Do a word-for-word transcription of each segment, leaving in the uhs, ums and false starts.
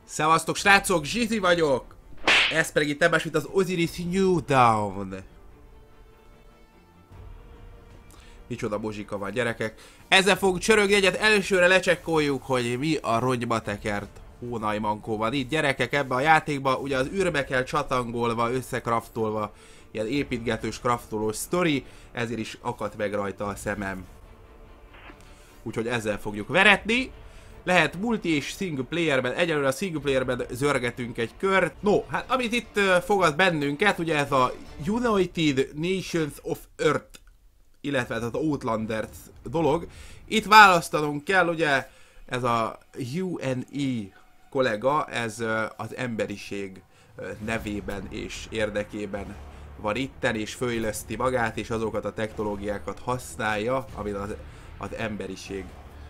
Szevasztok srácok, Zsizi vagyok! Ez pedig itt ebben, mint az Osiris New Dawn. Micsoda bozsika van, gyerekek. Ezzel fogunk csörögni egyet, elsőre lecsekkoljuk, hogy mi a rongyba tekert hónai mankó van itt. Gyerekek, ebbe a játékba ugye az űrbe kell csatangolva, összekraftolva, ilyen építgetős, kraftolós sztori, ezért is akadt meg rajta a szemem. Úgyhogy ezzel fogjuk veretni. Lehet multi és single playerben, egyelőre a single playerben zörgetünk egy kört. No, hát amit itt uh, fogad bennünket, ugye ez a United Nations of Earth, illetve ez az Outlanders dolog. Itt választanunk kell, ugye ez a U N E kollega, ez uh, az emberiség uh, nevében és érdekében van itten, és föléleszti magát, és azokat a technológiákat használja, amit az, az emberiség.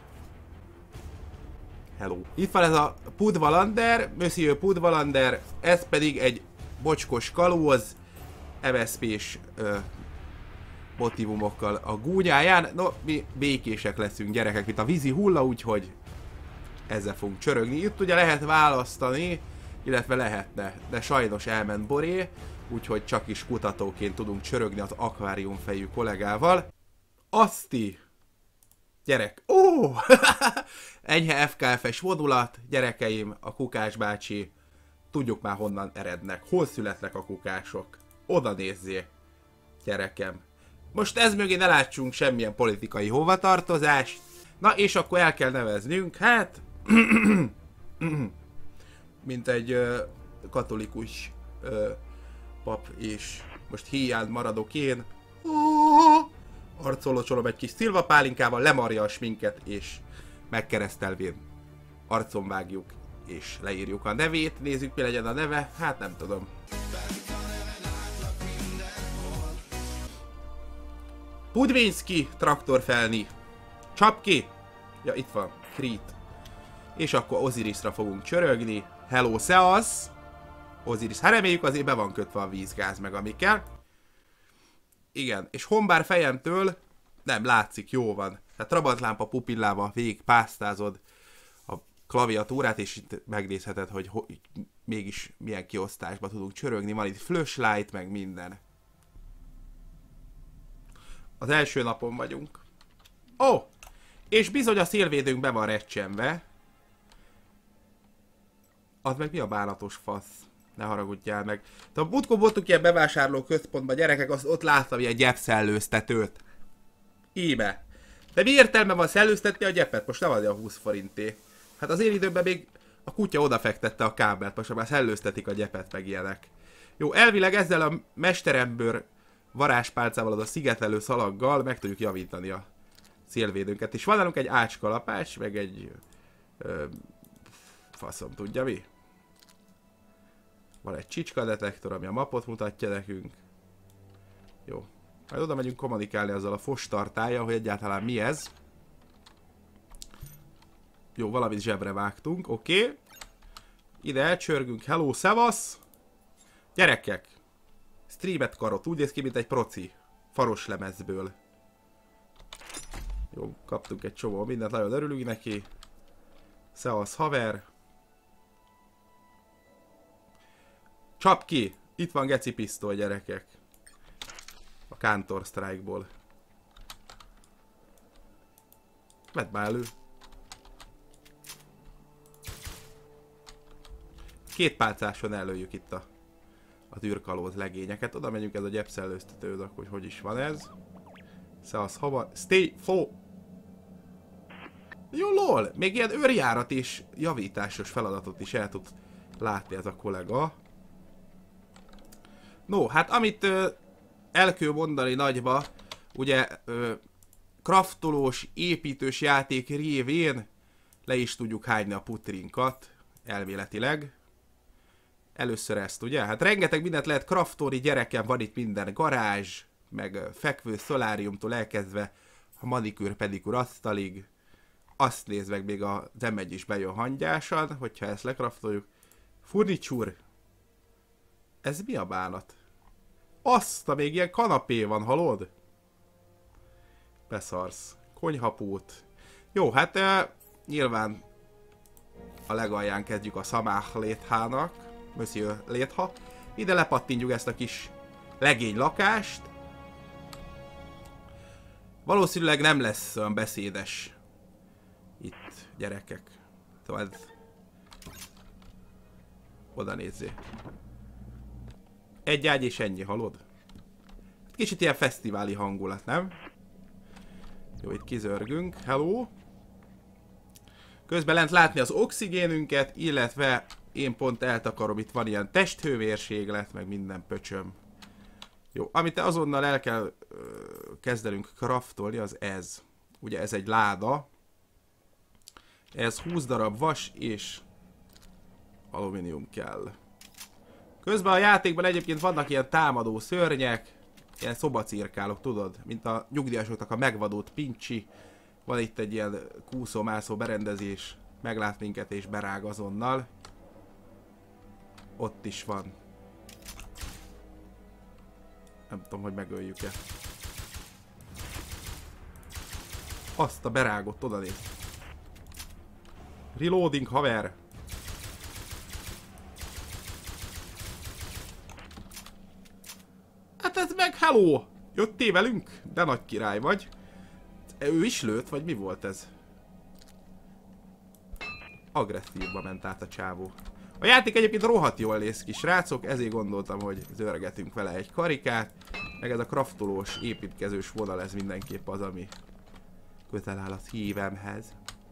Hello. Itt van ez a Pudvalander, Monsieur Pudvalander, ez pedig egy bocskos kalóz, em es pés uh, motivumokkal a gúnyáján. No, mi békések leszünk, gyerekek, mint a vízi hulla, úgyhogy ezzel fogunk csörögni. Itt ugye lehet választani, illetve lehetne, de sajnos elment Boré, úgyhogy csak is kutatóként tudunk csörögni az akváriumfejű kollégával. Aszti! Gyerek! Ó! Oh! Enyhe ef ká ef-es vonulat, gyerekeim, a Kukás bácsi, tudjuk már honnan erednek, hol születnek a kukások. Oda nézzé, gyerekem. Most ez mögé ne látsunk semmilyen politikai hovatartozást. Na és akkor el kell neveznünk, hát... mint egy uh, katolikus uh, pap, és most híján maradok én. Oh! Arcolocsolom egy kis szilvapálinkával, lemarja a sminket, és megkeresztelvén arcon vágjuk, és leírjuk a nevét. Nézzük, mi legyen a neve, hát nem tudom. Pudvinski, traktorfelni. Csap ki! Ja, itt van, Krít. És akkor Osirisra fogunk csörögni. Hello, szevasz! Osiris, hát reméljük azért be van kötve a vízgáz meg amikkel. Igen, és honbár fejemtől nem látszik, jó van. Tehát trabantlámpa pupillával végig pásztázod a klaviatúrát, és itt megnézheted, hogy ho mégis milyen kiosztásba tudunk csörögni. Van itt flashlight, meg minden. Az első napon vagyunk. Ó! Oh! És bizony a szélvédőnk be van recsenve. Az meg mi a bánatos fasz? Ne haragudjál meg. De a múltkor voltunk ilyen bevásárló központban, gyerekek, az ott láttam ilyen gyepszellőztetőt. Íme. De mi értelme van szellőztetni a gyepet? Most nem adja a húsz forinté. Hát az én időmben még a kutya odafektette a kábelt, most már szellőztetik a gyepet, meg ilyenek. Jó, elvileg ezzel a mesterembőr varázspálcával, az a szigetelő szalaggal meg tudjuk javítani a szélvédőnket. És van nálunk egy ácskalapács, meg egy... Ö, faszom tudja mi? Van egy csicska detektor, ami a mapot mutatja nekünk. Jó. Majd oda megyünk kommunikálni azzal a fostartállyal, hogy egyáltalán mi ez. Jó, valamit zsebre vágtunk, oké. Okay. Ide elcsörgünk, hello, szevasz! Gyerekek! Streamet karot, úgy néz ki, mint egy proci. Faros lemezből. Jó, kaptunk egy csomó mindent, nagyon örülünk neki. Szevasz, haver! Csap ki! Itt van geci pisztoly, gyerekek. A Counter Strike-ból. Vedd már elő. Két pálcáson előjük itt a, az űrkalóz legényeket. Oda megyünk, ez a gyepszellőztetőd, hogy hogy is van ez. Szevasz, hava. Stay fo. Jó, lol! Még ilyen őrjárat és javításos feladatot is el tud látni ez a kollega. No, hát amit ö, el kell mondani nagyba, ugye ö, kraftolós, építős játék révén le is tudjuk hányni a putrinkat, elméletileg. Először ezt, ugye? Hát rengeteg mindent lehet kraftolni, gyerekem, van itt minden garázs, meg fekvő szoláriumtól elkezdve a manikűr, pedikűr asztalig. Azt nézd meg, még a demegy is bejön hangyásan, hogyha ezt lekraftoljuk. Furniture. Ez mi a bánat? Azt, még ilyen kanapé van, halod? Beszarsz. Konyhapót. Jó, hát uh, nyilván a legalján kezdjük a Samach Léthának, Monsieur Létha. Ide lepattintjuk ezt a kis legény lakást. Valószínűleg nem lesz olyan beszédes itt, gyerekek. Szóval oda nézzé. Egy ágy és ennyi, halod? Kicsit ilyen fesztiváli hangulat, nem? Jó, itt kizörgünk. Hello! Közben lent látni az oxigénünket, illetve én pont eltakarom, itt van ilyen testhőmérséklet, meg minden pöcsöm. Jó, amit azonnal el kell ö, kezdenünk craftolni, az ez. Ugye ez egy láda. Ez húsz darab vas és alumínium kell. Közben a játékban egyébként vannak ilyen támadó szörnyek, ilyen szobacirkálok, tudod? Mint a nyugdíjasoknak a megvadult pincsi. Van itt egy ilyen kúszó-mászó berendezés, meglát minket és berág azonnal. Ott is van. Nem tudom, hogy megöljük-e. Azt a berágott, oda néz. Reloading, haver! Hát ez meg hello! Jöttél velünk? De nagy király vagy. Ő is lőtt, vagy mi volt ez? Agresszívba ment át a csávó. A játék egyébként rohadt jól néz ki, srácok, ezért gondoltam, hogy zörgetünk vele egy karikát. Meg ez a kraftolós, építkezős vonal, ez mindenképp az, ami közel áll a szívemhez.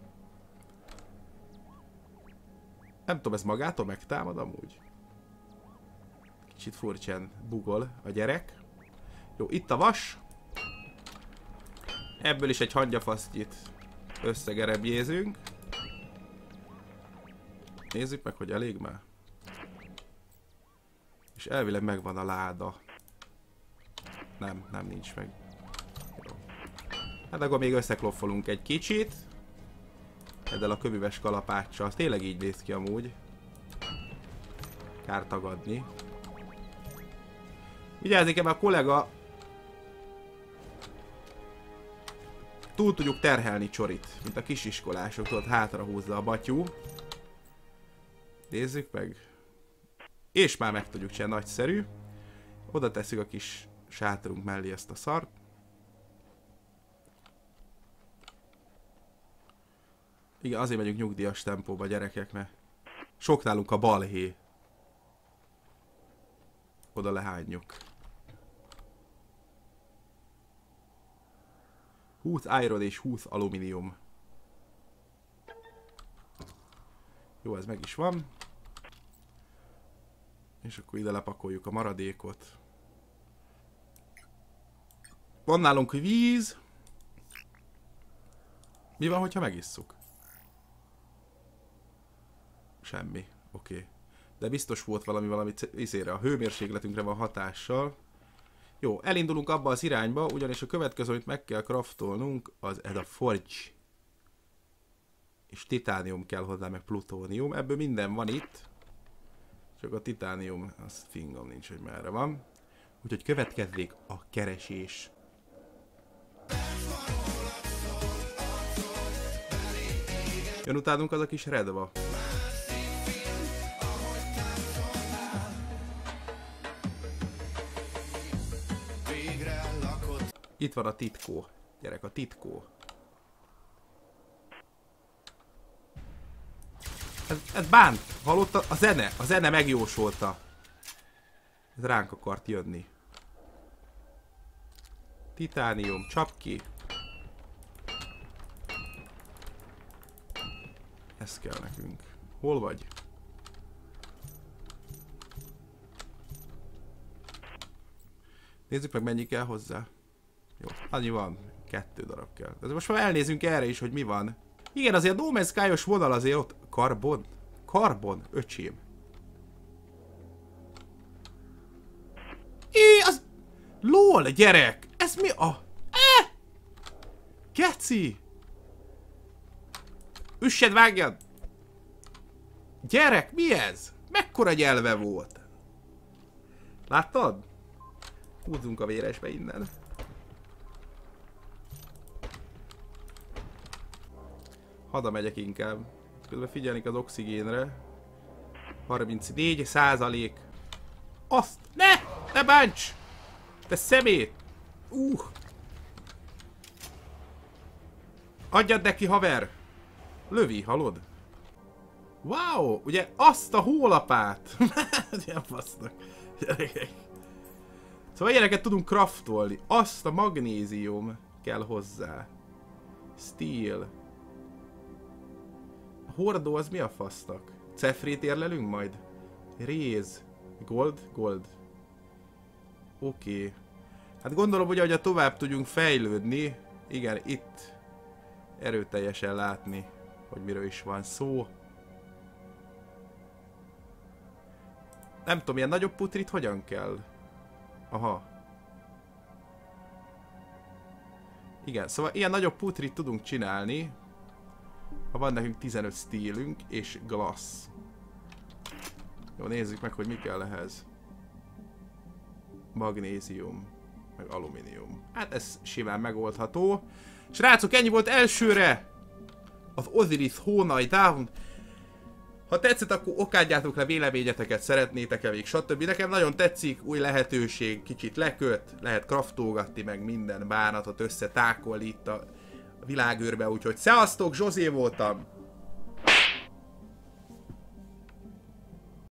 Nem tudom, ez magától megtámad amúgy? Kicsit furcsán bugol a gyerek. Jó, itt a vas. Ebből is egy hangyafasztyit összegerebjézünk. Nézzük meg, hogy elég már. És elvileg megvan a láda. Nem, nem nincs meg. Jó. Hát akkor még összekloffolunk egy kicsit. Ezzel a köműves kalapáccsal. Tényleg így néz ki amúgy. Kár tagadni. Vigyázzik, ebben a kollega túl tudjuk terhelni Csorit, mint a kisiskolások, tudod, hátra húzza a batyú. Nézzük meg. És már meg tudjuk csinálni, nagyszerű. Oda tesszük a kis sátorunk mellé ezt a szart. Igen, azért megyünk nyugdíjas tempóba, gyerekek, mert sok nálunk a balhé. Oda lehányjuk. húsz iron és húsz alumínium. Jó, ez meg is van. És akkor ide lepakoljuk a maradékot. Van nálunk víz. Mi van, hogyha megisszuk? Semmi. Oké. Okay. De biztos volt valami, valami izére, a hőmérsékletünkre van hatással. Jó, elindulunk abba az irányba, ugyanis a következő, amit meg kell craftolnunk, az ez a forge. És titánium kell hozzá, meg plutónium. Ebből minden van itt. Csak a titánium, az fingom nincs, hogy merre van. Úgyhogy következzék a keresés. Jön utánunk az a kis redva. Itt van a titkó. Gyerek, a titkó. Ez, ez bánt. Hallotta? A zene. A zene megjósolta. Ez ránk akart jönni. Titánium. Csap ki. Ez kell nekünk. Hol vagy? Nézzük meg, mennyi kell hozzá. Jó, annyi van. Kettő darab kell. De most már elnézünk erre is, hogy mi van. Igen, azért a No Man's Sky-os vonal azért ott... Karbon? Karbon, öcsém. É, az... LOL, gyerek! Ez mi a... Eh! Geci! Üssed, vágjad! Gyerek, mi ez? Mekkora nyelve volt? Láttad? Húzzunk a véresbe innen. Hada megyek inkább. Közben figyelnik az oxigénre. harmincnégy százalék. Azt! Ne! Ne bánts! Te szemét! Uh! Adjad neki, haver! Lövi, hallod? Wow! Ugye azt a hólapát! Ilyen fasznak. Gyerekek. Szóval ilyeneket tudunk craftolni. Azt a magnézium kell hozzá. Steel. A hordó az mi a fasznak? Cefrét érlelünk majd? Réz. Gold? Gold. Oké. Okay. Hát gondolom, hogy ahogy tovább tudjunk fejlődni, igen, itt erőteljesen látni, hogy miről is van szó. Nem tudom, ilyen nagyobb putrit hogyan kell? Aha. Igen, szóval ilyen nagyobb putrit tudunk csinálni, ha van nekünk tizenöt steelünk és glass. Jó, nézzük meg, hogy mi kell ehhez. Magnézium, meg alumínium. Hát ez simán megoldható. Srácok, ennyi volt elsőre az Osiris Hónai Down. Ha tetszett, akkor okádjátok le véleményeteket, szeretnétek-e még, stb. Nekem nagyon tetszik, új lehetőség, kicsit leköt, lehet kraftolgatni, meg minden bánatot összetákolni itt a világőrbe, úgyhogy szevasztok, Zsozé voltam!